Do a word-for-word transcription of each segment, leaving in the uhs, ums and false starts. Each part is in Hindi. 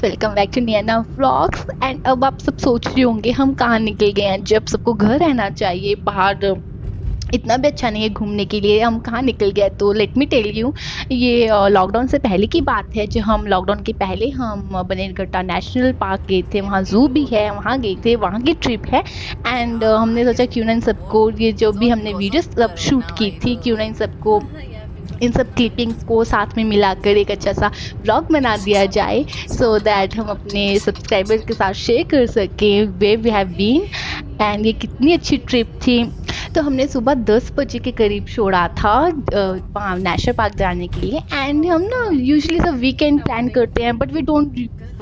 Welcome back to Niyana Vlogs. And अब आप सब सोच रहे होंगे हम कहाँ निकल गए हैं, जब सबको घर रहना चाहिए, बाहर इतना भी अच्छा नहीं है घूमने के लिए, हम कहाँ निकल गए। तो लेट मी टेल यू, ये लॉकडाउन से पहले की बात है। जो हम लॉकडाउन के पहले हम बनेरघट्टा नेशनल पार्क गए थे, वहाँ जू भी है, वहाँ गए थे, वहाँ की ट्रिप है। एंड हमने सोचा क्यों ना इन सबको, ये जो भी हमने वीडियोस सब शूट की थी, क्यों ना इन सबको, इन सब क्लिपिंग्स को साथ में मिलाकर एक अच्छा सा ब्लॉग बना दिया जाए, सो so दैट हम अपने सब्सक्राइबर्स के साथ शेयर कर सकें way we have been. And ये कितनी अच्छी ट्रिप थी। तो हमने सुबह दस बजे के करीब छोड़ा था वहाँ नेशनल पार्क जाने के लिए। एंड हम ना यूजुअली सब वीकेंड प्लान करते हैं, but we don't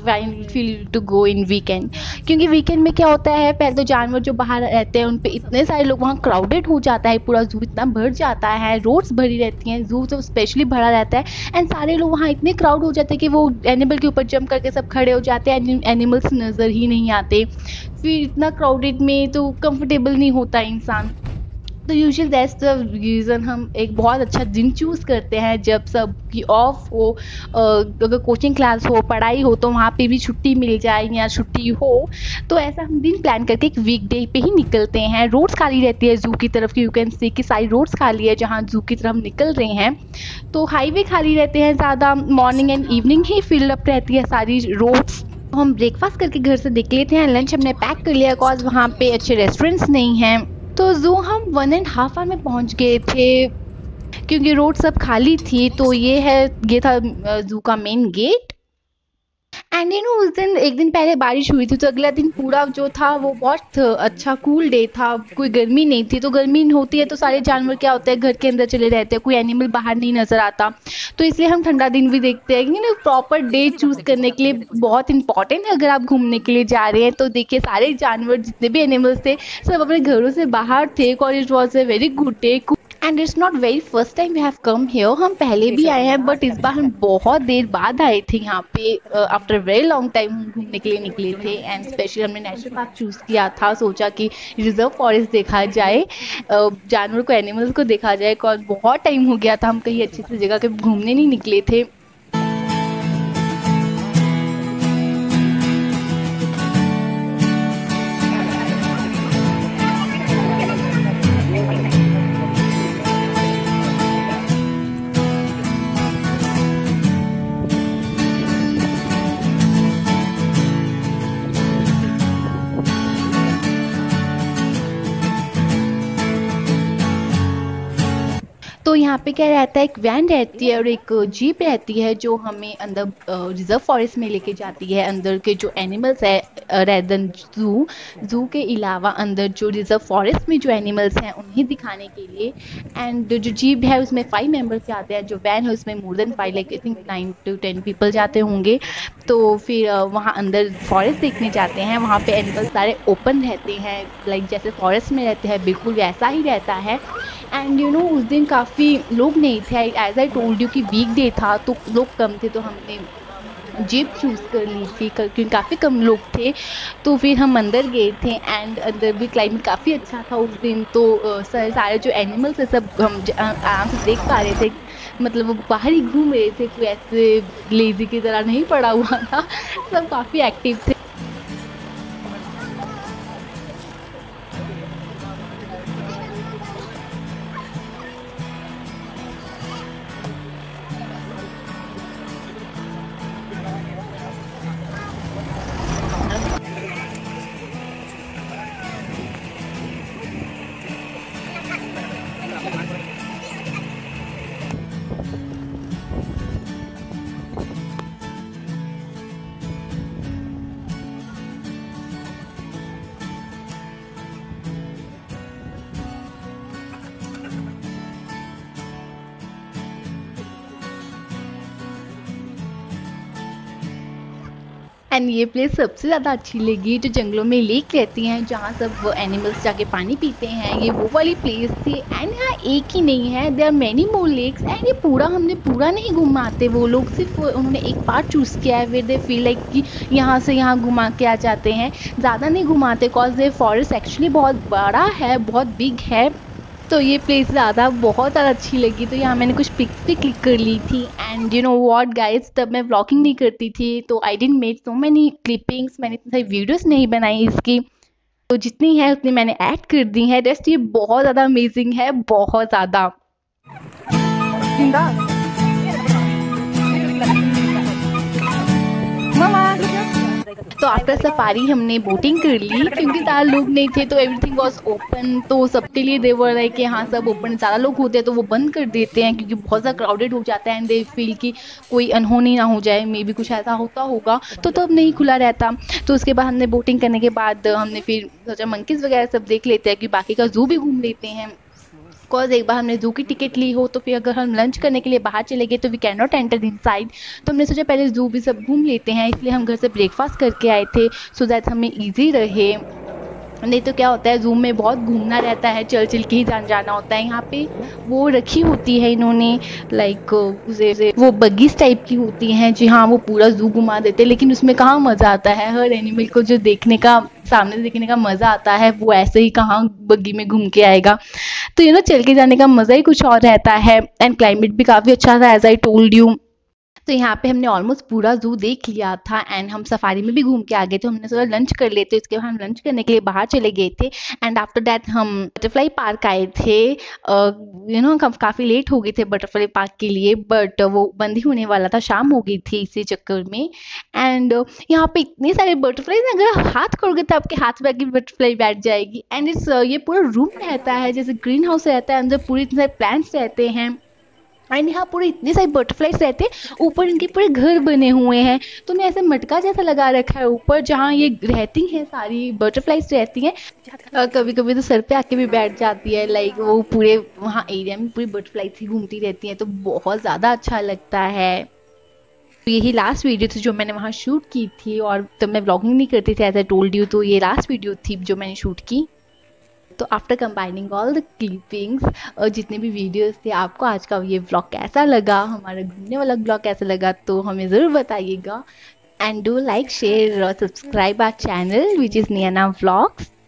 feel to go in weekend, क्योंकि वीकेंड में क्या होता है, पहले तो जानवर जो बाहर रहते हैं उन पे इतने सारे लोग, वहाँ क्राउडेड हो जाता है, पूरा जू इतना भर जाता है, रोड्स भरी रहती हैं, जू तो स्पेशली भरा रहता है। एंड सारे लोग वहाँ इतने क्राउड हो जाते हैं कि वो एनिमल के ऊपर जंप करके सब खड़े हो जाते हैं, एनिमल्स नज़र ही नहीं आते। फिर इतना क्राउडेड में तो कंफर्टेबल नहीं होता इंसान। तो यूजुअली दैट्स द रीज़न हम एक बहुत अच्छा दिन चूज़ करते हैं जब सबकी ऑफ हो, अगर कोचिंग क्लास हो, पढ़ाई हो, तो वहाँ पे भी छुट्टी मिल जाए या छुट्टी हो, तो ऐसा हम दिन प्लान करके एक वीकडे पे ही निकलते हैं। रोड्स खाली रहती है जू की तरफ की, यू कैन सी कि सारी रोड्स खाली है जहाँ जू की तरफ हम निकल रहे हैं। तो हाईवे खाली रहते हैं ज़्यादा, मॉर्निंग एंड इवनिंग ही फिल अप रहती है सारी रोड्स। हम ब्रेकफास्ट करके घर से निकले थे, लंच हमने पैक कर लिया, बिकॉज वहाँ पे अच्छे रेस्टोरेंट्स नहीं हैं। तो जू हम वन एंड हाफ आवर में पहुंच गए थे, क्योंकि रोड सब खाली थी। तो ये है, ये था जू का main gate. And you know उस दिन एक दिन पहले बारिश हुई थी, तो अगला दिन पूरा जो था वो बहुत अच्छा कूल डे था, कोई गर्मी नहीं थी। तो गर्मी होती है तो सारे जानवर क्या होते हैं, घर के अंदर चले रहते हैं, कोई एनिमल बाहर नहीं नज़र आता। तो इसलिए हम ठंडा दिन भी देखते हैं। You know proper day choose करने के लिए बहुत इंपॉर्टेंट है। अगर आप घूमने के लिए जा रहे हैं तो देखिए सारे जानवर जितने भी एनिमल्स थे सब अपने घरों से बाहर थे, और it was a very good day. And it's not very first time we have come here, हम पहले भी आए हैं, बट इस बार हम बहुत देर बाद आए थे यहाँ पे, आफ्टर वेरी लॉन्ग टाइम हम घूमने के लिए निकले थे। एंड स्पेशली हमने नेशनल पार्क चूज़ किया था, सोचा कि रिजर्व फॉरेस्ट देखा जाए, uh, जानवर को, एनिमल्स को देखा जाए, बिकॉज बहुत टाइम हो गया था हम कहीं अच्छी सी जगह के घूमने नहीं निकले थे। तो यहाँ पे क्या रहता है, एक वैन रहती है और एक जीप रहती है जो हमें अंदर रिजर्व फॉरेस्ट में लेके जाती है। अंदर के जो एनिमल्स है, रेदर देन जू, जू के अलावा अंदर जो रिजर्व फॉरेस्ट में जो एनिमल्स हैं उन्हें दिखाने के लिए। एंड जो जीप है उसमें फाइव मेंबर्स जाते हैं, जो वैन है उसमें more than five, like I think nine to ten people जाते होंगे। तो फिर वहाँ अंदर फॉरेस्ट देखने जाते हैं, वहाँ पे एनिमल्स सारे ओपन रहते हैं, लाइक जैसे फॉरेस्ट में रहते हैं बिल्कुल वैसा ही रहता है। एंड यू नो उस दिन काफ़ी लोग नहीं थे, एज आई टोल्ड यू कि वीक डे था तो लोग कम थे, तो हमने जीप चूज़ कर ली थी क्योंकि काफ़ी कम लोग थे। तो फिर हम अंदर गए थे, एंड अंदर भी क्लाइमेट काफ़ी अच्छा था उस दिन। तो सारे जो एनिमल्स है सब हम आराम से देख पा रहे थे, मतलब वो बाहर ही घूम रहे थे, कोई ऐसे लेजी की तरह नहीं पड़ा हुआ था, सब काफ़ी एक्टिव थे। एंड ये प्लेस सबसे ज़्यादा अच्छी लगी, जो जंगलों में लेक रहती हैं जहाँ सब एनिमल्स जाके पानी पीते हैं, ये वो वाली प्लेस थी। एंड यहाँ एक ही नहीं है, there are many more lakes. And ये पूरा हमने पूरा नहीं घुमाते, वो लोग सिर्फ उन्होंने एक पार्ट चूज़ किया है, वेयर दे फील लाइक कि यहाँ से यहाँ घुमा के आ जाते हैं, ज़्यादा नहीं घुमाते, बिकॉज ये फॉरेस्ट एक्चुअली बहुत बड़ा है, बहुत बिग है। तो ये प्लेस ज़्यादा बहुत ज़्यादा अच्छी लगी, तो यहाँ मैंने कुछ पिक्स भी क्लिक कर ली थी। And you know what guys, तब मैं व्लॉगिंग नहीं करती थी तो I didn't make so many clippings, मैंने इतनी सारी वीडियोस नहीं बनाई इसकी, तो जितनी है उतनी मैंने ऐड कर दी है। रेस्ट ये बहुत ज़्यादा अमेजिंग है, बहुत ज़्यादा। तो आफ्टर सफारी हमने बोटिंग कर ली, क्योंकि ज़्यादा लोग नहीं थे तो एवरीथिंग वाज ओपन, तो सबके लिए दे वर लाइक कि हाँ सब ओपन, ज़्यादा लोग होते हैं तो वो बंद कर देते हैं क्योंकि बहुत ज़्यादा क्राउडेड हो जाता है एंड दे फील कि कोई अनहोनी ना हो जाए, मे बी कुछ ऐसा होता होगा, तो तब नहीं खुला रहता। तो उसके बाद हमने बोटिंग करने के बाद हमने फिर सोचा मंकीज़ वगैरह सब देख लेते हैं कि बाकी का ज़ू भी घूम लेते हैं। बिकॉज एक बार हमने जू की टिकट ली हो तो फिर अगर हम लंच करने के लिए बाहर चले गए तो we can not enter inside, तो हमने सोचा पहले जू भी सब घूम लेते हैं, इसलिए हम घर से ब्रेकफास्ट करके आए थे सो दैट हमें इजी रहे। नहीं तो क्या होता है जू में बहुत घूमना रहता है, चल चल के ही जान जाना होता है। यहाँ पे वो रखी होती है इन्होंने लाइक उसे वो बगीज टाइप की होती हैं जी हाँ, वो पूरा जू घुमा देते हैं, लेकिन उसमें कहाँ मज़ा आता है। हर एनिमल को जो देखने का, सामने से देखने का मज़ा आता है वो ऐसे ही कहाँ बग्गी में घूम के आएगा। तो यू नो चल के जाने का मज़ा ही कुछ और रहता है। एंड क्लाइमेट भी काफ़ी अच्छा था एज आई टोल्ड यू। तो यहाँ पे हमने ऑलमोस्ट पूरा जू देख लिया था एंड हम सफारी में भी घूम के आ गए, तो हमने सोचा लंच कर लेते। इसके बाद हम लंच करने के लिए बाहर चले गए थे एंड आफ्टर दैट हम बटरफ्लाई पार्क आए थे। यू नो काफ़ी लेट हो गए थे बटरफ्लाई पार्क के लिए, बट वो बंद ही होने वाला था, शाम हो गई थी इसी चक्कर में। एंड यहाँ पे इतने सारे बटरफ्लाई, अगर हाथ खोलोगे तो आपके हाथ में आके बटरफ्लाई बैठ जाएगी। एंड इट्स ये पूरा रूम रहता है जैसे ग्रीन हाउस रहता है, अंदर पूरे इतने सारे प्लांट्स रहते हैं एंड यहाँ पूरे इतने सारे बटरफ्लाइज रहते हैं, ऊपर इनके पूरे घर बने हुए हैं। तो उन्हें ऐसे मटका जैसा लगा रखा है ऊपर, जहाँ ये रहती हैं, सारी बटरफ्लाइज रहती हैं। कभी कभी तो सर पे आके भी बैठ जाती है, लाइक वो पूरे वहाँ एरिया में पूरी बटरफ्लाइज ही घूमती रहती हैं, तो बहुत ज़्यादा अच्छा लगता है। तो यही लास्ट वीडियो थी जो मैंने वहाँ शूट की थी, और तब मैं व्लॉगिंग नहीं करती थी एज आई टोल्ड यू, तो ये लास्ट वीडियो थी जो मैंने शूट की। तो after combining all the clippings और जितने भी वीडियोस थे, आपको आज का ये व्लॉग कैसा लगा, हमारा घूमने वाला व्लॉग कैसा लगा, तो हमें ज़रूर बताइएगा। एंड डू लाइक शेयर और subscribe our channel which is Niyana vlogs.